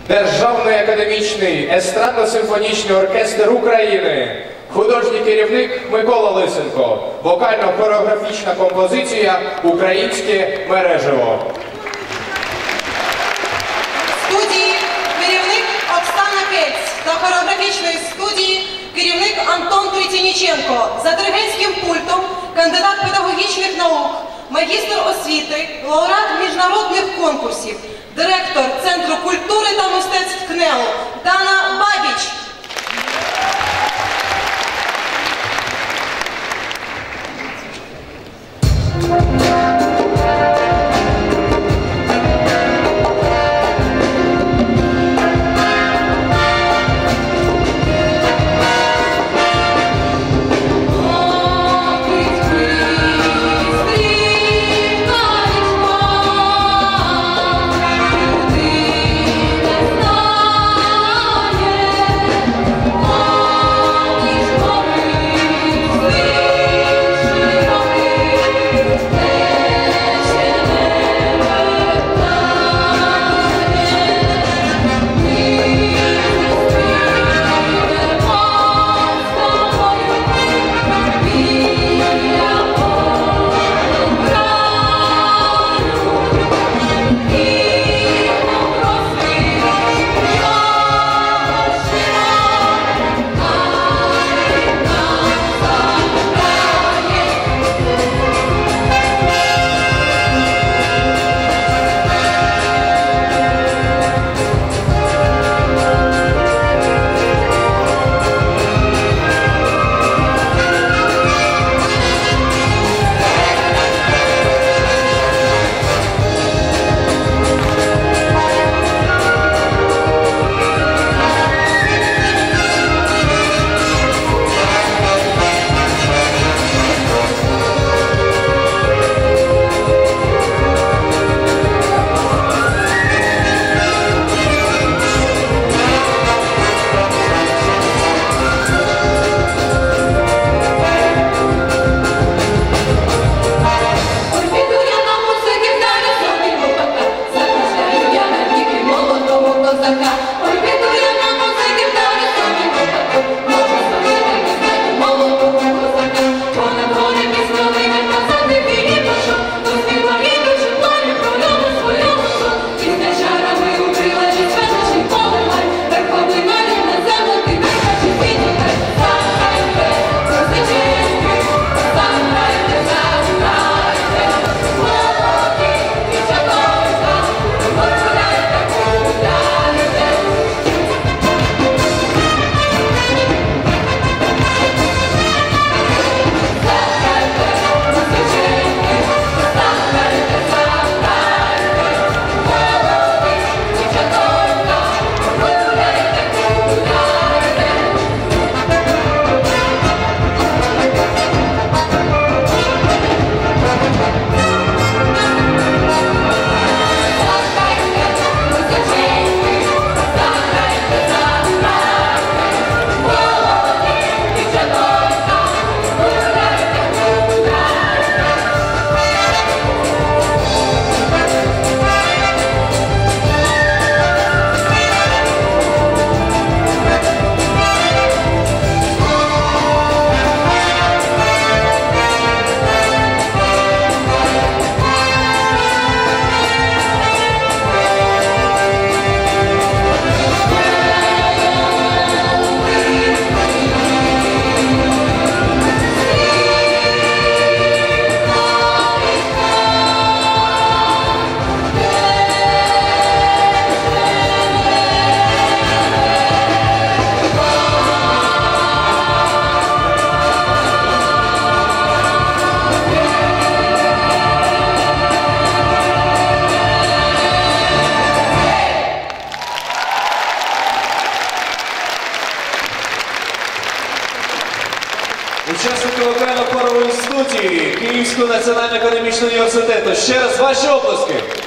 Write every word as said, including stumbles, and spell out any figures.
Державний академічний естрадно-симфонічний оркестр України, художній керівник Микола Лисенко, вокально-хореографічна композиція «Українське мережево». Студії керівник Оксана Кець та хореографічної студії керівник Антон Тритініченко. За диригентським пультом кандидат педагогічних наук, магістр освіти, лауреат міжнародних конкурсів, директор Центру культури та мистецтв КНЕУ Дана Бабіч. Учасники вокально-хорової студії Київського національного академічного університету. Ще раз ваші оплески.